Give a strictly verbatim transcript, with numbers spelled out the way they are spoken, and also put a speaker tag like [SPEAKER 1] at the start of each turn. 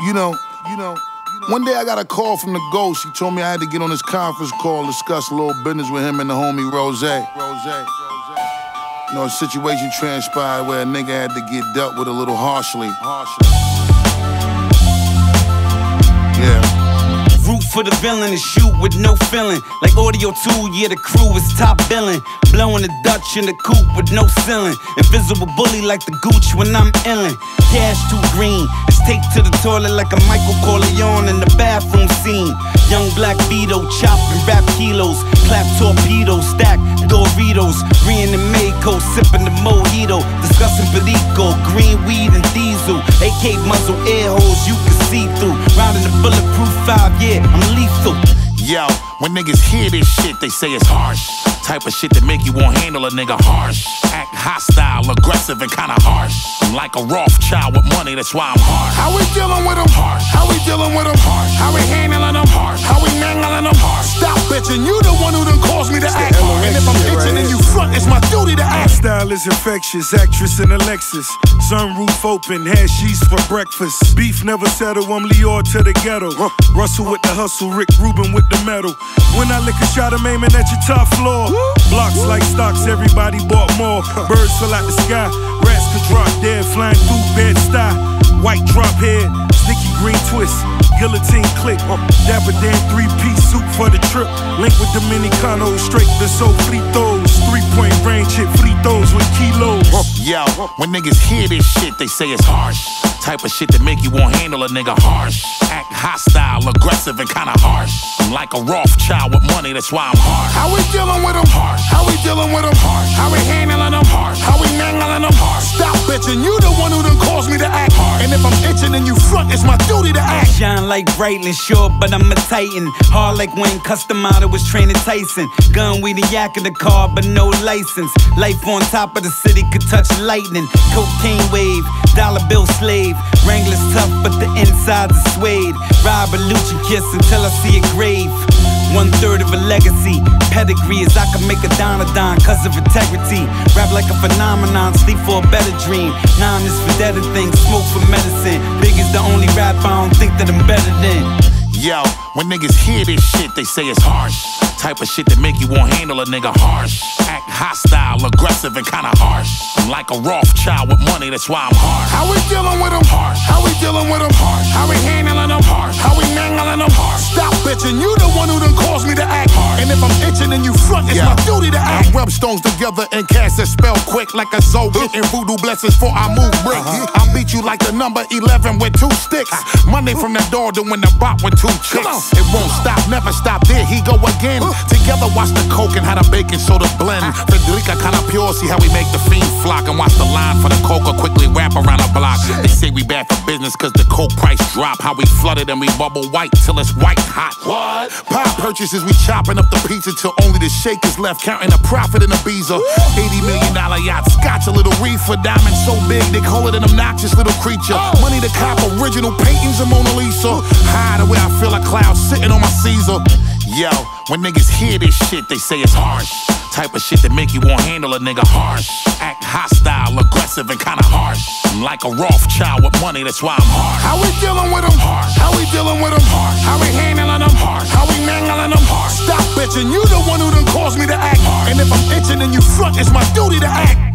[SPEAKER 1] You know, you know, one day I got a call from the ghost. He told me I had to get on this conference call, discuss a little business with him and the homie Rose. Rose. You know, a situation transpired where a nigga had to get dealt with a little harshly. Harshly. Yeah.
[SPEAKER 2] Root for the villain and shoot with no feeling. Like audio two, yeah, the crew is top billing. Blowing the Dutch in the coupe with no ceiling. Invisible bully like the Gooch when I'm illin'. Cash too green, it's taped to the toilet like a Michael Corleone in the bathroom scene. Young black Vito, chopping rap kilos. Clap torpedoes, stack Doritos. Green and Mayco, sipping the mojito. Discussing Perico, green weed and diesel. A K muzzle air holes you can see through. Riding the bulletproof five, yeah, I'm lethal.
[SPEAKER 3] Yo, when niggas hear this shit, they say it's harsh. Type of shit that make you won't handle a nigga harsh. Act hostile, aggressive, and kinda harsh. I'm like a Rothschild with money, that's why I'm harsh.
[SPEAKER 1] How we dealing with them? Harsh. How we dealing with them? Harsh. How we handling them? Harsh. How we mangling them? Harsh. Stop bitching, you the one who done caused me to act. And if I'm bitching and you front, it's my duty to act.
[SPEAKER 4] My style is infectious, actress in a Lexus. Sunroof open, had sheets for breakfast. Beef never settle, I'm Leo to the ghetto. Russell with the hustle, Rick Rubin with the metal. When I lick a shot, I'm aiming at your top floor. Blocks like stocks, everybody bought more. Birds fell out the sky, rats could drop dead, flying through Bed-Stuy. White drop head, sticky green twist, guillotine click. Dapper Dan three-piece suit for the trip. Link with Dominicanos, straight to so free throws. Three-point range hit free throws with kilos.
[SPEAKER 3] Yo, when niggas hear this shit, they say it's harsh. Type of shit that make you won't handle a nigga harsh. Act hostile, aggressive, and kinda harsh. I'm like a Rothschild with money, that's why I'm harsh.
[SPEAKER 1] How we dealing with them? Harsh. How we dealing with them? Harsh. How we handling them? Harsh. How we mangling them? Harsh. Stop bitching, you the one who done caused me to act. Harsh. And if I'm itching and you front, it's my duty to act.
[SPEAKER 2] Shine like Breitling, sure, but I'm a titan. Hard like when Custom Auto was training Tyson. Gun with the yak in the car, but no license. Life on top of the city could touch lightning. Cocaine wave, dollar bill slave. Wrangler's tough, but the insides are suede. Ride Belushi kiss until I see a grave. One third of a legacy. Pedigree is I can make a dime a dime cause of integrity. Rap like a phenomenon, sleep for a better dream. Nine is for dead and things, smoke for medicine. Big is the only rap I don't think that I'm better than.
[SPEAKER 3] Yo, when niggas hear this shit, they say it's harsh. Type of shit that make you won't handle a nigga harsh. Act hostile, aggressive, and kinda harsh. I'm like a Rothschild with money, that's why I'm harsh.
[SPEAKER 1] How we dealing with them? Harsh. How we dealing with them? Harsh. How we handling them? Harsh. How we mangling them? Harsh. Stop bitching, you the one who done caused me to act. Harsh. And if I'm itching and you front, it's yeah. my duty to act.
[SPEAKER 3] I rub stones together and cast a spell quick like a soul getting voodoo blessings before I move brick. Uh-huh. I beat you like the number eleven with two sticks. Monday from the door to win the bop with two chicks. It won't stop, never stop, there he go again. Together watch the coke and how the baking soda blend. Frederica kinda pure, see how we make the fiend flock. And watch the line for the coca quickly wrap around the block. They say we bad for business cause the coke price drop. How we flooded and we bubble white till it's white hot. What? Pop purchases, we chopping up the pizza till only the shake is left. Counting a profit in a Ibiza. eighty million dollar yacht, scotch a little reefer. Diamond so big they call it an obnoxious little creature. Money to cop original paintings of Mona Lisa. High the way I feel a cloud sitting on my Caesar. Yo, when niggas hear this shit, they say it's harsh. Type of shit that make you won't handle a nigga harsh. Act hostile, aggressive, and kinda harsh. I'm like a Rothschild with money, that's why I'm harsh.
[SPEAKER 1] How we dealing with them? Harsh. How we dealing with them? Harsh. How we handling them? Harsh. How we mangling them? Harsh. Stop bitching, you the one who done caused me to act. Harsh. And if I'm itching and you front, it's my duty to act.